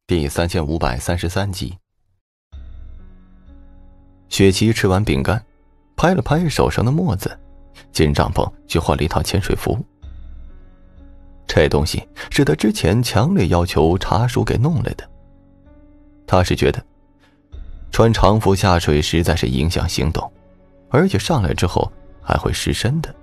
第3533集。雪琪吃完饼干，拍了拍手上的沫子，进帐篷去换了一套潜水服。这东西是他之前强烈要求茶叔给弄来的。他是觉得穿长服下水实在是影响行动，而且上来之后还会湿身的。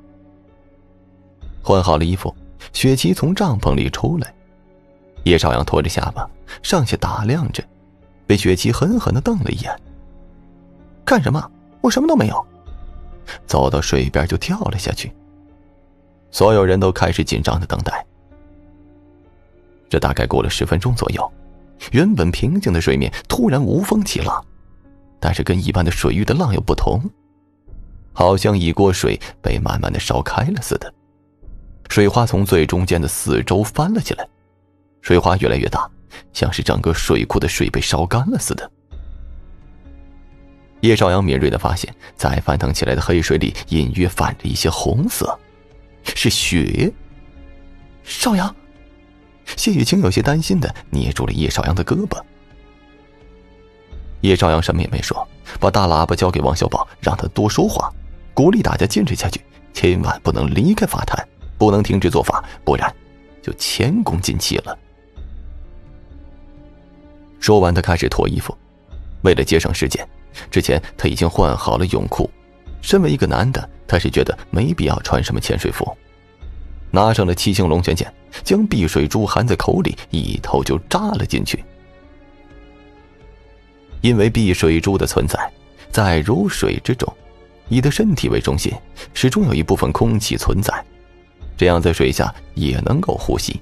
换好了衣服，雪琪从帐篷里出来，叶少阳拖着下巴上下打量着，被雪琪狠狠地瞪了一眼。干什么？我什么都没有。走到水边就跳了下去。所有人都开始紧张地等待。这大概过了10分钟左右，原本平静的水面突然无风起浪，但是跟一般的水域的浪又不同，好像一锅水被慢慢地烧开了似的。水花从最中间的四周翻了起来，水花越来越大，像是整个水库的水被烧干了似的。叶少阳敏锐地发现，在翻腾起来的黑水里隐约泛着一些红色，是血。少阳，谢雨晴有些担心地捏住了叶少阳的胳膊。叶少阳什么也没说，把大喇叭交给王小宝，让他多说话，鼓励大家坚持下去，千万不能离开法坛，不能停止做法，不然就前功尽弃了。说完，他开始脱衣服。为了节省时间，之前他已经换好了泳裤。身为一个男的，他是觉得没必要穿什么潜水服。拿上了七星龙泉剑，将碧水珠含在口里，一头就扎了进去。因为碧水珠的存在，在如水之中，以他身体为中心，始终有一部分空气存在，这样在水下也能够呼吸。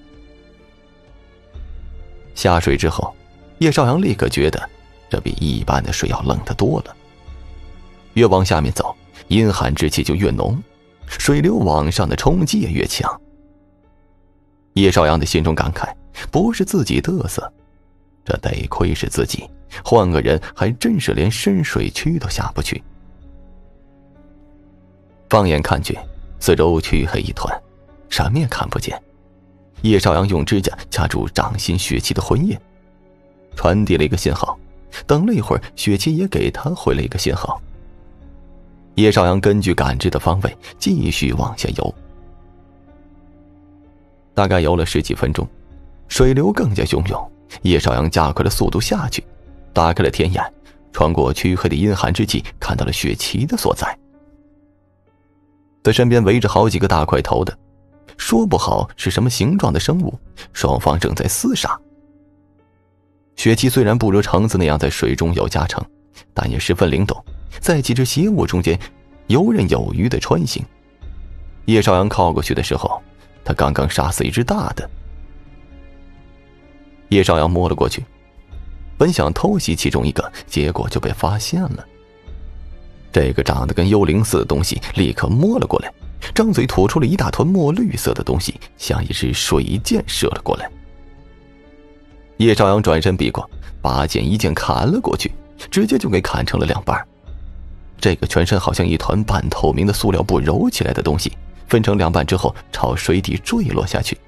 下水之后，叶少阳立刻觉得这比一般的水要冷得多了。越往下面走，阴寒之气就越浓，水流往上的冲击也越强。叶少阳的心中感慨，不是自己嘚瑟，这得亏是自己，换个人还真是连深水区都下不去。放眼看去，四周黢黑一团，什么也看不见。叶少阳用指甲掐住掌心血气的魂液，传递了一个信号。等了一会儿，血气也给他回了一个信号。叶少阳根据感知的方位继续往下游。大概游了10几分钟，水流更加汹涌，叶少阳加快了速度下去，打开了天眼，穿过黢黑的阴寒之气，看到了雪琪的所在。他身边围着好几个大块头的，说不好是什么形状的生物，双方正在厮杀。雪琪虽然不如橙子那样在水中有加成，但也十分灵动，在几只邪物中间游刃有余的穿行。叶少阳靠过去的时候，他刚刚杀死一只大的。叶少阳摸了过去，本想偷袭其中一个，结果就被发现了。这个长得跟幽灵似的东西立刻摸了过来，张嘴吐出了一大团墨绿色的东西，像一支水箭射了过来。叶少阳转身避过，拔剑一剑砍了过去，直接就给砍成了2半。这个全身好像一团半透明的塑料布揉起来的东西，分成2半之后朝水底坠落下去。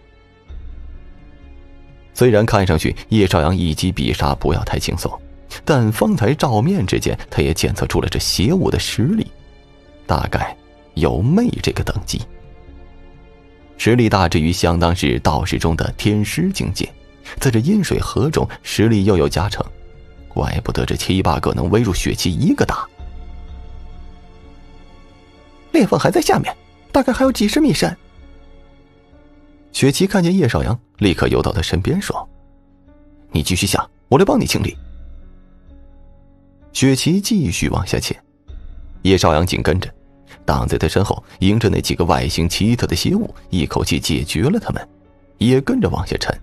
虽然看上去叶少阳一击必杀不要太轻松，但方才照面之间，他也检测出了这邪物的实力，大概有魅这个等级，实力大致于相当是道士中的天师境界，在这阴水河中实力又有加成，怪不得这7、8个能围住血气一个打。裂缝还在下面，大概还有几10米深。雪琪看见叶少阳，立刻游到他身边说：“你继续下，我来帮你清理。”雪琪继续往下潜，叶少阳紧跟着，挡在他身后，迎着那几个外形奇特的邪物，一口气解决了他们，也跟着往下沉。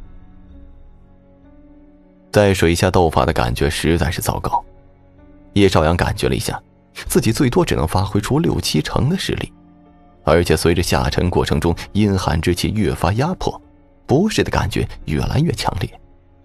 在水下斗法的感觉实在是糟糕，叶少阳感觉了一下，自己最多只能发挥出6、7成的实力，而且随着下沉过程中阴寒之气越发压迫，不适的感觉越来越强烈。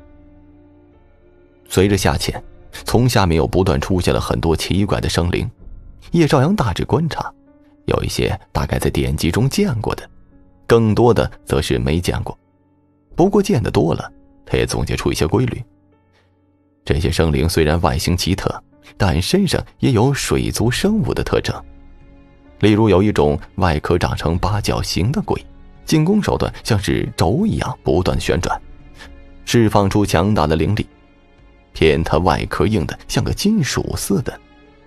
随着下潜，从下面又不断出现了很多奇怪的生灵，叶少阳大致观察，有一些大概在典籍中见过的，更多的则是没见过。不过见得多了， 他也总结出一些规律。这些生灵虽然外形奇特，但身上也有水族生物的特征。例如有一种外壳长成八角形的鬼，进攻手段像是轴一样不断旋转，释放出强大的灵力，偏它外壳硬的像个金属似的。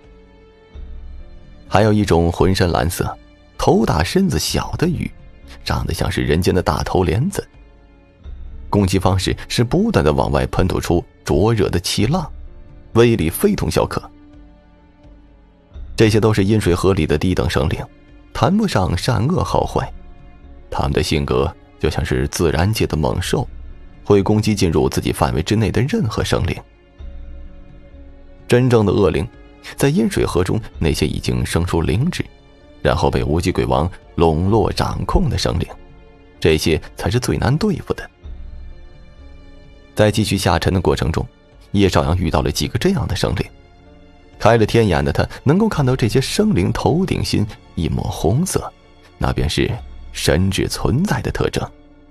还有一种浑身蓝色，头大身子小的鱼，长得像是人间的大头莲子，攻击方式是不断的往外喷吐出灼热的气浪，威力非同小可。这些都是阴水河里的低等生灵，谈不上善恶好坏，他们的性格就像是自然界的猛兽，会攻击进入自己范围之内的任何生灵。真正的恶灵，在阴水河中那些已经生出灵智，然后被无极鬼王笼络掌控的生灵，这些才是最难对付的。在继续下沉的过程中，叶少阳遇到了几个这样的生灵。开了天眼的他能够看到这些生灵头顶心一抹红色，那便是神智存在的特征。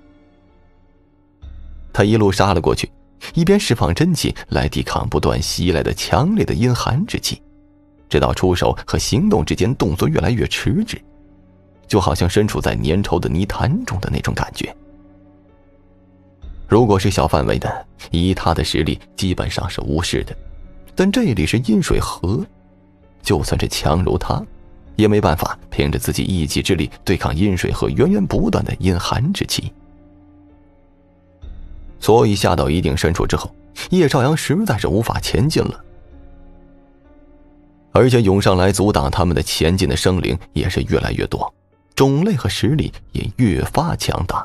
他一路杀了过去，一边释放真气来抵抗不断袭来的强烈的阴寒之气，直到出手和行动之间动作越来越迟滞，就好像身处在粘稠的泥潭中的那种感觉。如果是小范围的，以他的实力基本上是无视的，但这里是阴水河，就算是强如他，也没办法凭着自己一己之力对抗阴水河源源不断的阴寒之气。所以下到一定深处之后，叶少阳实在是无法前进了，而且涌上来阻挡他们的前进的生灵也是越来越多，种类和实力也越发强大。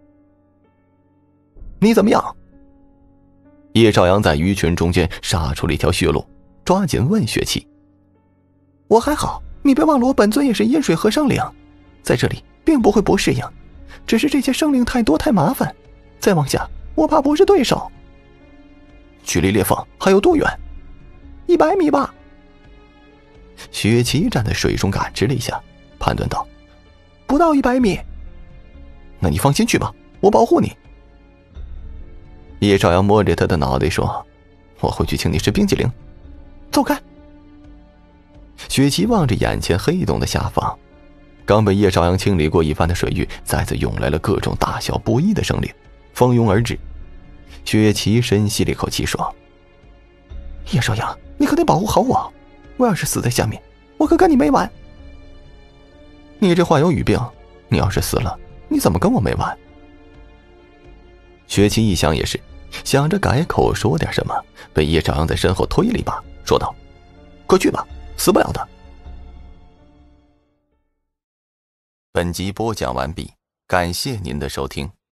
你怎么样？叶少阳在鱼群中间杀出了一条血路，抓紧问血气。我还好，你别忘了我本尊也是阴水河生灵，在这里并不会不适应，只是这些生灵太多太麻烦，再往下我怕不是对手。距离裂缝还有多远？100米吧。雪琪站在水中感知了一下，判断道：不到100米。那你放心去吧，我保护你。叶少阳摸着他的脑袋说：我会去请你吃冰激凌，走开。雪琪望着眼前黑洞的下方，刚被叶少阳清理过一番的水域再次涌来了各种大小不一的生灵，蜂拥而至。雪琪深吸了一口气说：叶少阳，你可得保护好我，我要是死在下面，我可跟你没完。你这话有语病，你要是死了，你怎么跟我没完？雪琪一想也是，想着改口说点什么，被叶少阳在身后推了一把，说道：快去吧，死不了的。本集播讲完毕，感谢您的收听。